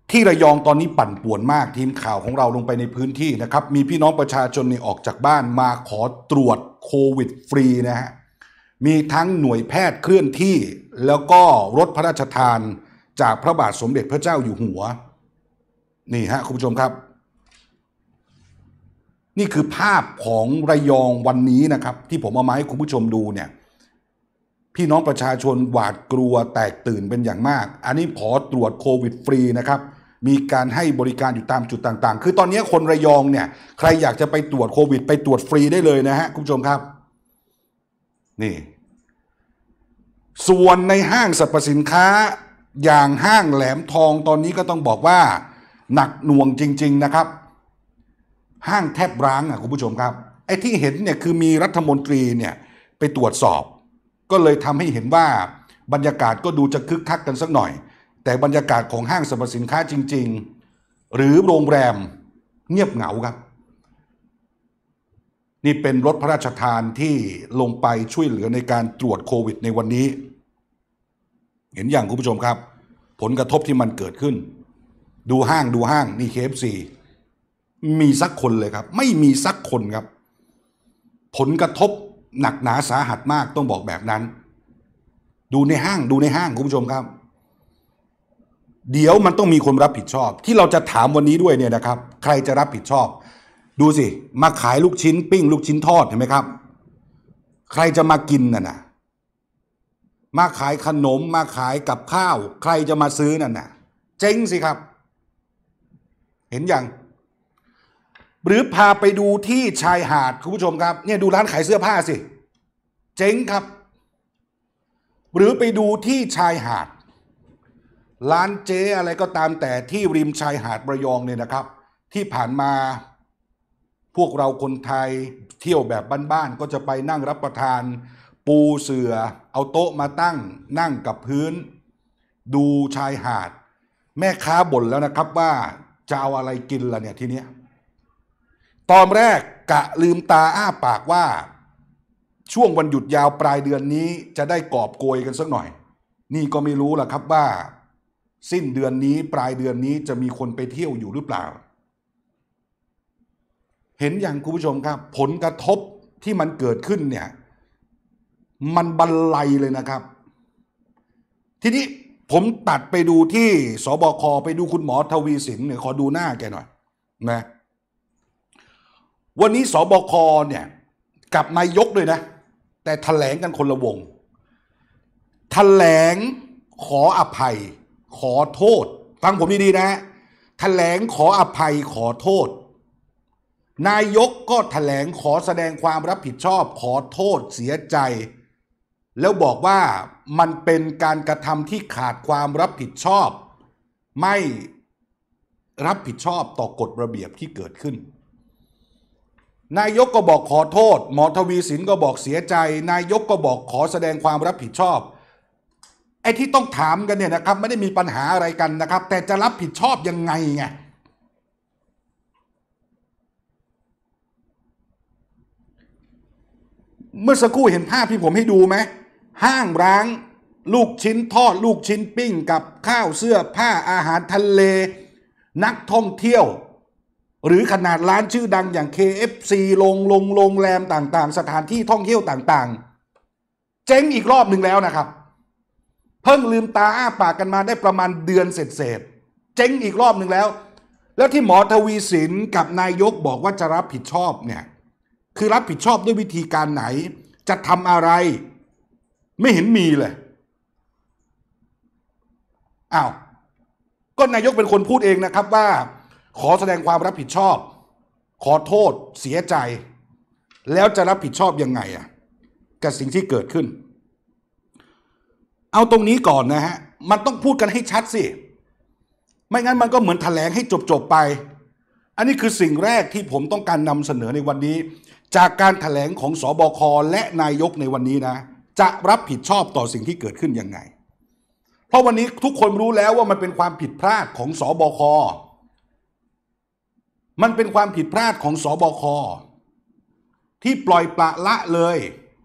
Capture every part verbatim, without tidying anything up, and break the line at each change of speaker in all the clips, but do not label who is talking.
ที่ระยองตอนนี้ปั่นป่วนมากทีมข่าวของเราลงไปในพื้นที่นะครับมีพี่น้องประชาชนนี่ออกจากบ้านมาขอตรวจโควิดฟรีนะฮะมีทั้งหน่วยแพทย์เคลื่อนที่แล้วก็รถพระราชทานจากพระบาทสมเด็จพระเจ้าอยู่หัวนี่ฮะคุณผู้ชมครับนี่คือภาพของระยองวันนี้นะครับที่ผมเอามาให้คุณผู้ชมดูเนี่ยพี่น้องประชาชนหวาดกลัวแตกตื่นเป็นอย่างมากอันนี้ขอตรวจโควิดฟรีนะครับมีการให้บริการอยู่ตามจุดต่างๆคือตอนนี้คนระยองเนี่ยใครอยากจะไปตรวจโควิดไปตรวจฟรีได้เลยนะฮะคุณผู้ชมครับนี่ส่วนในห้างสรรพสินค้าอย่างห้างแหลมทองตอนนี้ก็ต้องบอกว่าหนักหน่วงจริงๆนะครับห้างแทบร้างอ่ะคุณผู้ชมครับไอ้ที่เห็นเนี่ยคือมีรัฐมนตรีเนี่ยไปตรวจสอบก็เลยทำให้เห็นว่าบรรยากาศก็ดูจะคึกคักกันสักหน่อยแต่บรรยากาศของห้างสรรพสินค้าจริงๆหรือโรงแรมเงียบเหงาครับนี่เป็นรถพระราชทานที่ลงไปช่วยเหลือในการตรวจโควิดในวันนี้เห็นอย่างคุณผู้ชมครับผลกระทบที่มันเกิดขึ้นดูห้างดูห้างนี่ เค เอฟ ซี มีสักคนเลยครับไม่มีสักคนครับผลกระทบหนักหนาสาหัสมากต้องบอกแบบนั้นดูในห้างดูในห้างคุณผู้ชมครับเดี๋ยวมันต้องมีคนรับผิดชอบที่เราจะถามวันนี้ด้วยเนี่ยนะครับใครจะรับผิดชอบดูสิมาขายลูกชิ้นปิ้งลูกชิ้นทอดเห็นไหมครับใครจะมากินน่ะนะมาขายขนมมาขายกับข้าวใครจะมาซื้อนั่นน่ะเจ๊งสิครับเห็นยังหรือพาไปดูที่ชายหาดคุณผู้ชมครับเนี่ยดูร้านขายเสื้อผ้าสิเจ๊งครับหรือไปดูที่ชายหาดร้านเจ๊อะไรก็ตามแต่ที่ริมชายหาดระยองเนี่ยนะครับที่ผ่านมาพวกเราคนไทยเที่ยวแบบบ้านๆก็จะไปนั่งรับประทานปูเสื่อเอาโต๊ะมาตั้งนั่งกับพื้นดูชายหาดแม่ค้าบ่นแล้วนะครับว่าจะเอาอะไรกินล่ะเนี่ยทีเนี้ยตอนแรกกะลืมตาอ้าปากว่าช่วงวันหยุดยาวปลายเดือนนี้จะได้กอบโกยกันสักหน่อยนี่ก็ไม่รู้ล่ะครับว่าสิ้นเดือนนี้ปลายเดือนนี้จะมีคนไปเที่ยวอยู่หรือเปล่าเห็นอย่างคุณผู้ชมครับผลกระทบที่มันเกิดขึ้นเนี่ยมันบรรลัยเลยนะครับทีนี้ผมตัดไปดูที่สบคไปดูคุณหมอทวีสินเนี่ยขอดูหน้าแกหน่อยนะวันนี้สบคเนี่ยกับนายกด้วยนะแต่แถลงกันคนละวงแถลงขออภัยขอโทษฟังผมดีๆนะแถลงขออภัยขอโทษนายกก็แถลงขอแสดงความรับผิดชอบขอโทษเสียใจแล้วบอกว่ามันเป็นการกระทำที่ขาดความรับผิดชอบไม่รับผิดชอบต่อกฎระเบียบที่เกิดขึ้นนายกก็บอกขอโทษหมอทวีสินก็บอกเสียใจนายกก็บอกขอแสดงความรับผิดชอบไอ้ที่ต้องถามกันเนี่ยนะครับไม่ได้มีปัญหาอะไรกันนะครับแต่จะรับผิดชอบยังไงไงเมื่อสักครู่เห็นภาพที่ผมให้ดูไหมห้างร้างลูกชิ้นทอดลูกชิ้นปิ้งกับข้าวเสื้อผ้าอาหารทะเลนักท่องเที่ยวหรือขนาดร้านชื่อดังอย่าง เค เอฟ ซี โรงโรงโรงแรมต่างๆสถานที่ท่องเที่ยวต่างๆเจ๊งอีกรอบหนึ่งแล้วนะครับเพิ่งลืมตาอ้าปากกันมาได้ประมาณเดือนเศษๆเจ๊งอีกรอบหนึ่งแล้วแล้วที่หมอทวีสินกับนายกบอกว่าจะรับผิดชอบเนี่ยคือรับผิดชอบด้วยวิธีการไหนจะทำอะไรไม่เห็นมีเลยอ้าวก็นายกเป็นคนพูดเองนะครับว่าขอแสดงความรับผิดชอบขอโทษเสียใจแล้วจะรับผิดชอบยังไงอ่ะกับสิ่งที่เกิดขึ้นเอาตรงนี้ก่อนนะฮะมันต้องพูดกันให้ชัดสิไม่งั้นมันก็เหมือนแถลงให้จบๆไปอันนี้คือสิ่งแรกที่ผมต้องการนำเสนอในวันนี้จากการแถลงของสบคและนายกในวันนี้นะจะรับผิดชอบต่อสิ่งที่เกิดขึ้นยังไงเพราะวันนี้ทุกคนรู้แล้วว่ามันเป็นความผิดพลาดของสบคมันเป็นความผิดพลาดของสบคที่ปล่อยปละละเลย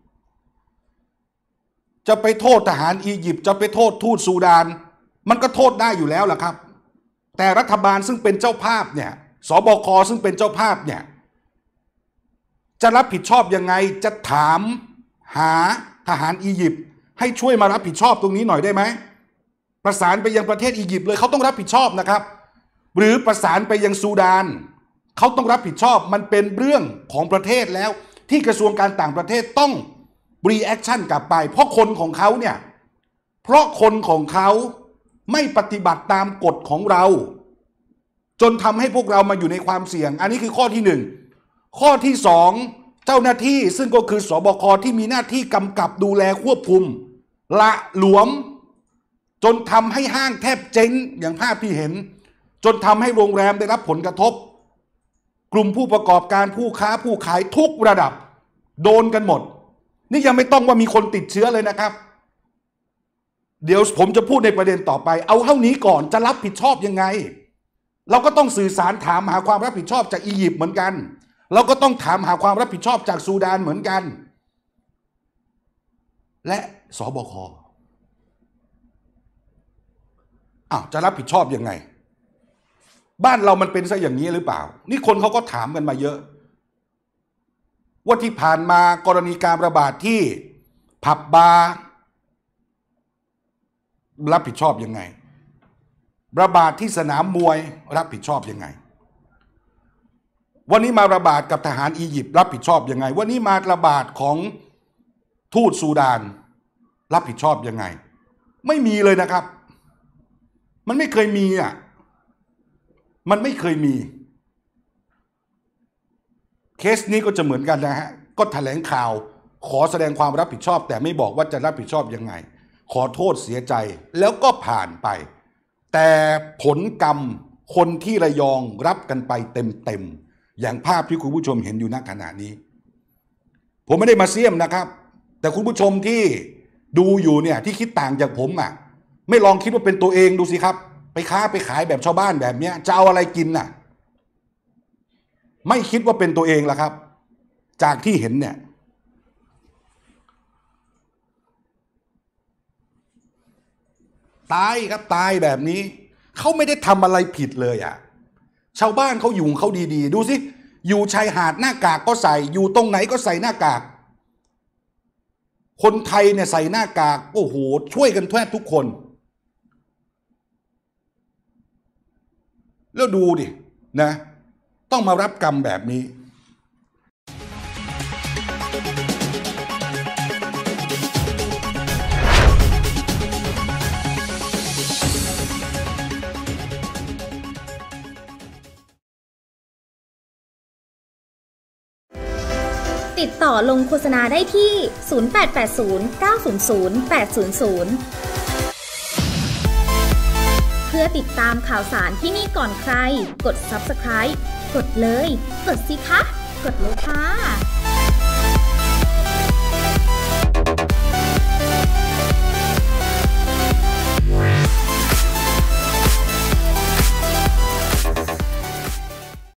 จะไปโทษทหารอียิปต์จะไปโทษทูตซูดานมันก็โทษได้อยู่แล้วล่ะครับแต่รัฐบาลซึ่งเป็นเจ้าภาพเนี่ยสบคซึ่งเป็นเจ้าภาพเนี่ยจะรับผิดชอบยังไงจะถามหาทหารอียิปต์ให้ช่วยมารับผิดชอบตรงนี้หน่อยได้ไหมประสานไปยังประเทศอียิปต์เลยเขาต้องรับผิดชอบนะครับหรือประสานไปยังซูดานเขาต้องรับผิดชอบมันเป็นเรื่องของประเทศแล้วที่กระทรวงการต่างประเทศต้องรีแอคชั่นกลับไปเพราะคนของเขาเนี่ยเพราะคนของเขาไม่ปฏิบัติตามกฎของเราจนทำให้พวกเรามาอยู่ในความเสี่ยงอันนี้คือข้อที่หนึ่งข้อที่สองเจ้าหน้าที่ซึ่งก็คือสบคที่มีหน้าที่กำกับดูแลควบคุมละหลวมจนทำให้ห้างแทบเจ๊งอย่างภาพที่เห็นจนทำให้โรงแรมได้รับผลกระทบกลุ่มผู้ประกอบการผู้ค้าผู้ขายทุกระดับโดนกันหมดนี่ยังไม่ต้องว่ามีคนติดเชื้อเลยนะครับเดี๋ยวผมจะพูดในประเด็นต่อไปเอาเท่านี้ก่อนจะรับผิดชอบยังไงเราก็ต้องสื่อสารถามหาความรับผิดชอบจากอียิปต์เหมือนกันเราก็ต้องถามหาความรับผิดชอบจากซูดานเหมือนกันและสบคอ้าวจะรับผิดชอบยังไงบ้านเรามันเป็นซะอย่างนี้หรือเปล่านี่คนเขาก็ถามกันมาเยอะว่าที่ผ่านมากรณีการระบาดที่ผับบาร์รับผิดชอบยังไงระบาดที่สนามมวยรับผิดชอบยังไงวันนี้มาระบาดกับทหารอียิปต์รับผิดชอบยังไงวันนี้มาระบาดของทูตซูดานรับผิดชอบยังไงไม่มีเลยนะครับมันไม่เคยมีอ่ะมันไม่เคยมีเคสนี้ก็จะเหมือนกันนะฮะก็แถลงข่าวขอแสดงความรับผิดชอบแต่ไม่บอกว่าจะรับผิดชอบยังไงขอโทษเสียใจแล้วก็ผ่านไปแต่ผลกรรมคนที่ระยองรับกันไปเต็มๆอย่างภาพที่คุณผู้ชมเห็นอยู่ณขณะนี้ผมไม่ได้มาเสี่ยมนะครับแต่คุณผู้ชมที่ดูอยู่เนี่ยที่คิดต่างจากผมอ่ะไม่ลองคิดว่าเป็นตัวเองดูสิครับไปค้าไปขายแบบชาวบ้านแบบเนี้ยจะเอาอะไรกินน่ะไม่คิดว่าเป็นตัวเองละครับจากที่เห็นเนี่ยตายครับตายแบบนี้เขาไม่ได้ทำอะไรผิดเลยอ่ะชาวบ้านเขาอยู่เขาดีๆดูสิอยู่ชายหาดหน้ากากก็ใส่อยู่ตรงไหนก็ใส่หน้ากากคนไทยเนี่ยใส่หน้ากากโอ้โหช่วยกันแทบทุกคนแล้วดูดินะต้องมารับกรรมแบบนี้
ติดต่อลงโฆษณาได้ที่ ศูนย์ แปด แปด ศูนย์ เก้า ศูนย์ ศูนย์ แปด ศูนย์ ศูนย์ เพื่อติดตามข่าวสารที่นี่ก่อนใครกด ซับสไครบ์ กดเลยกดสิคะกดเลยค่ะ